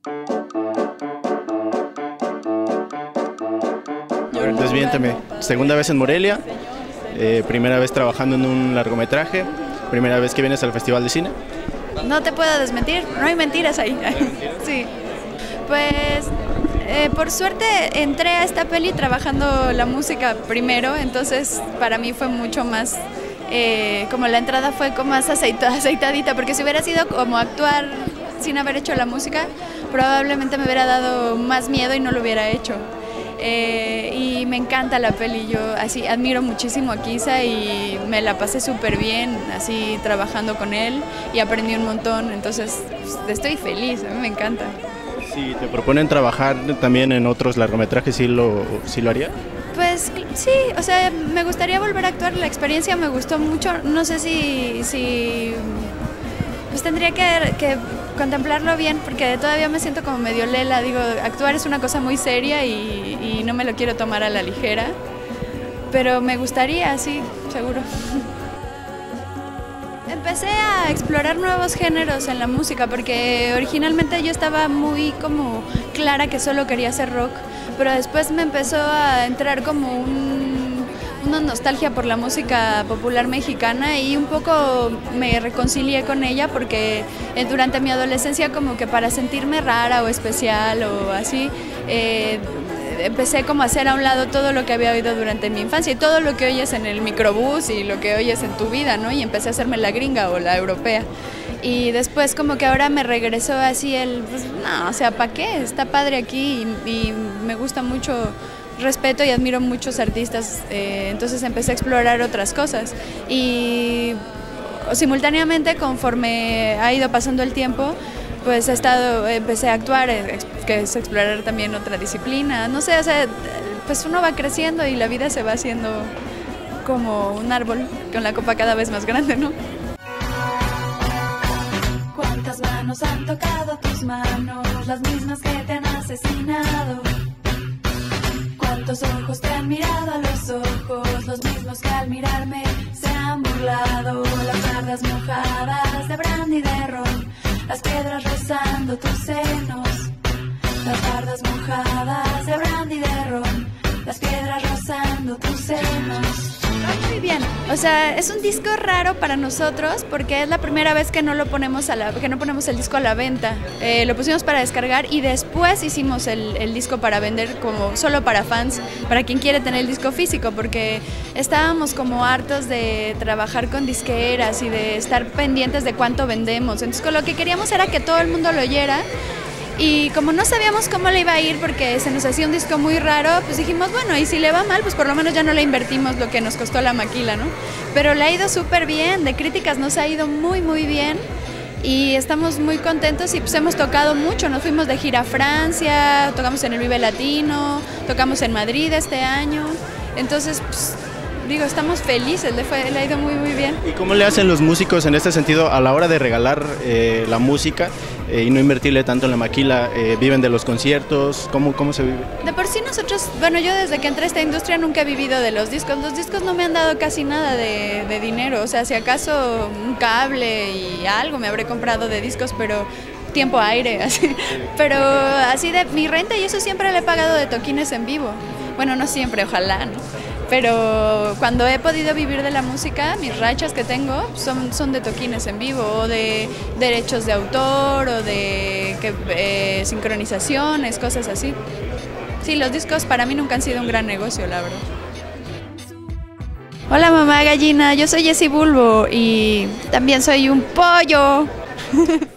Desviéntame, segunda vez en Morelia, primera vez trabajando en un largometraje, primera vez que vienes al Festival de Cine. No te puedo desmentir, no hay mentiras ahí. Sí. Pues por suerte entré a esta peli trabajando la música primero, entonces para mí fue mucho más, como la entrada fue como más aceitadita, porque si hubiera sido como actuar sin haber hecho la música, probablemente me hubiera dado más miedo y no lo hubiera hecho. Y me encanta la peli, yo así admiro muchísimo a Kisa y me la pasé súper bien así trabajando con él y aprendí un montón, entonces pues, estoy feliz, a mí me encanta. Si te proponen trabajar también en otros largometrajes, ¿sí lo haría? Pues sí, o sea, me gustaría volver a actuar, la experiencia me gustó mucho, no sé si pues tendría que contemplarlo bien porque todavía me siento como medio lela, digo, actuar es una cosa muy seria y no me lo quiero tomar a la ligera, pero me gustaría, sí, seguro. Empecé a explorar nuevos géneros en la música porque originalmente yo estaba muy como clara que solo quería hacer rock, pero después me empezó a entrar como una nostalgia por la música popular mexicana y un poco me reconcilié con ella porque durante mi adolescencia como que para sentirme rara o especial o así, empecé como a hacer a un lado todo lo que había oído durante mi infancia y todo lo que oyes en el microbús y lo que oyes en tu vida, ¿no? Y empecé a hacerme la gringa o la europea. Y después como que ahora me regresó así pues no, o sea, ¿para qué? Está padre aquí y me gusta mucho, respeto y admiro muchos artistas, entonces empecé a explorar otras cosas y simultáneamente conforme ha ido pasando el tiempo, pues empecé a actuar, que es explorar también otra disciplina, no sé, o sea, pues uno va creciendo y la vida se va haciendo como un árbol con la copa cada vez más grande, ¿no? ¿Cuántas manos han tocado tus manos, las mismas que te han asesinado? ¿Cuántos ojos te han mirado a los ojos, los mismos que al mirarme se han burlado? Las tardes mojadas de brandy y de ron, las piedras rozando tus senos. Las tardes mojadas de brandy y de ron, las piedras rozando tus senos. Muy bien, o sea, es un disco raro para nosotros porque es la primera vez que no ponemos el disco a la venta. Lo pusimos para descargar y después hicimos el disco para vender como solo para fans, para quien quiere tener el disco físico, porque estábamos como hartos de trabajar con disqueras y de estar pendientes de cuánto vendemos. Entonces lo que queríamos era que todo el mundo lo oyera. Y como no sabíamos cómo le iba a ir porque se nos hacía un disco muy raro, pues dijimos, bueno, y si le va mal, pues por lo menos ya no le invertimos lo que nos costó la maquila, ¿no? Pero le ha ido súper bien, de críticas nos ha ido muy, muy bien y estamos muy contentos y pues hemos tocado mucho, nos fuimos de gira a Francia, tocamos en el Vive Latino, tocamos en Madrid este año, entonces, pues, digo, estamos felices, le ha ido muy, muy bien. ¿Y cómo le hacen los músicos en este sentido a la hora de regalar la música y no invertirle tanto en la maquila? ¿Viven de los conciertos? ¿Cómo se vive? De por sí nosotros, bueno, yo desde que entré a esta industria nunca he vivido de los discos no me han dado casi nada de dinero, o sea, si acaso un cable y algo me habré comprado de discos, pero tiempo aire, así. Pero así de mi renta y eso siempre le he pagado de toquines en vivo. Bueno, no siempre, ojalá, ¿no? Pero cuando he podido vivir de la música, mis rachas que tengo son de toquines en vivo o de derechos de autor o de sincronizaciones, cosas así. Sí, los discos para mí nunca han sido un gran negocio, la verdad. Hola mamá gallina, yo soy Jessie Bulbo y también soy un pollo.